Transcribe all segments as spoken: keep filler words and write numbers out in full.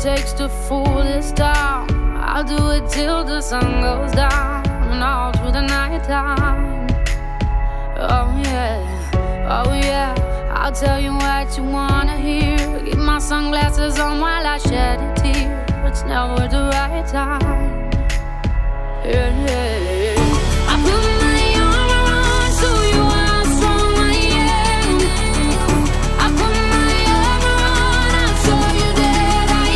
takes to fool this town. I'll do it till the sun goes down and all through the night time. Oh yeah, oh yeah, I'll tell you what you wanna hear. Keep my sunglasses on while I shed a tear. It's never the right time. Yeah, yeah, yeah. I put my arm around, show you how strong I am. I put my arm around, I'll show you that I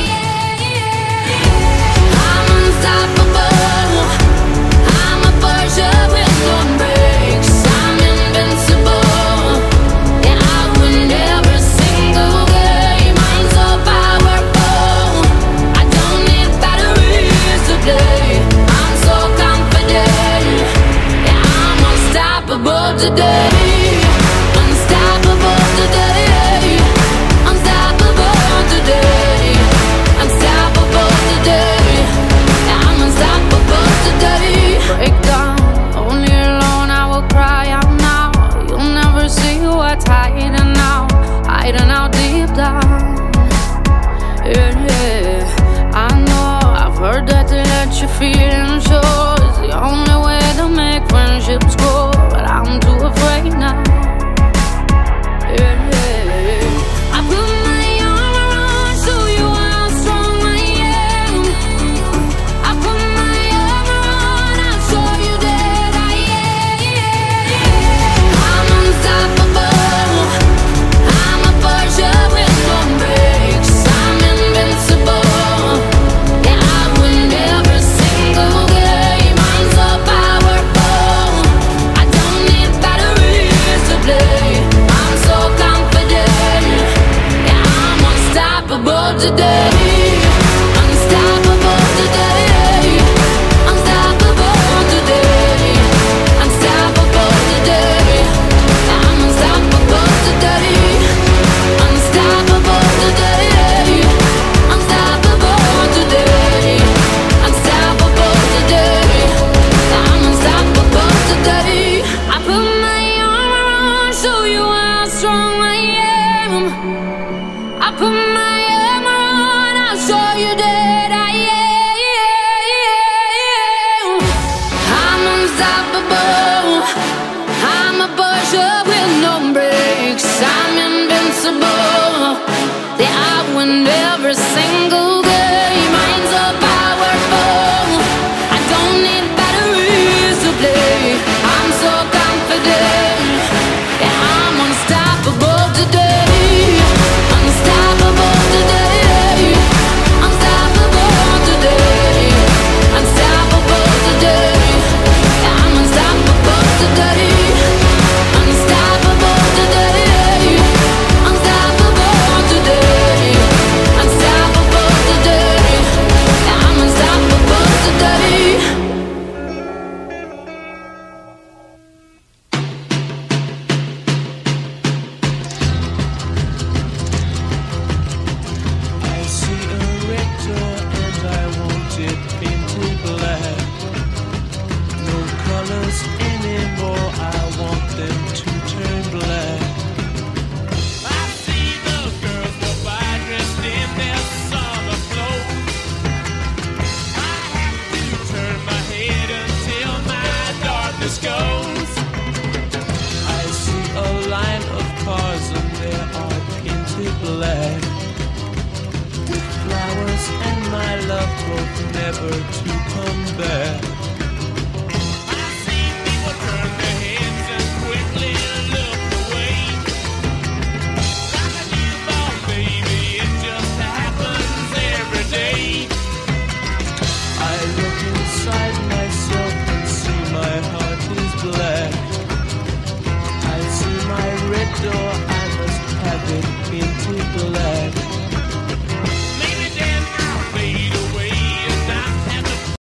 am. I'm unstoppable. I'm a Porsche with no brakes. I'm invincible. Yeah, I win every single game. I'm so powerful. I don't need batteries today. I'm so confident. Yeah, I'm unstoppable today. Unstoppable today. Unstoppable today. Unstoppable today. Yeah, I'm unstoppable today. Break down, only alone I will cry out now. You'll never see what's hiding out, hiding out deep down. Yeah, yeah, I know, I've heard that to let you feel and show is the only way to make friendships grow, but I'm too afraid now. Yeah, yeah, I put my arm around, show you how strong I am. I put my arm around, I'll show you that I am. I'm unstoppable. I'm a Porsche with no brakes. I'm invincible. Yeah, I win every single game. I'm so powerful. I don't need batteries to play. I'm so confident. Yeah, I'm unstoppable today. Unstoppable today. Unstoppable today. Unstoppable today. Yeah, I'm unstoppable today. Unstoppable today. Unstoppable today. Unstoppable today. Yeah, I'm unstoppable today. I put my arm around, show you how strong I am. I put my arm around, I'll show you that I am. I'm unstoppable. I'm a Porsche with no brakes. I'm invincible. Yeah, I win every single game. I'm so powerful. I don't need batteries to play. I'm so confident. Yeah, I'm unstoppable today. Unstoppable today. Unstoppable today. Unstoppable today. Yeah, I'm unstoppable today. Unstoppable today. Unstoppable today. Unstoppable today. Yeah, I'm unstoppable today. I see a red door and I want it painted black. No colors anymore, I want them to turn black. I see the girls go by dressed in their summer clothes. I have to turn my head until my darkness goes. I see a line of cars and they are painted black, with flowers and my love hope never to come back.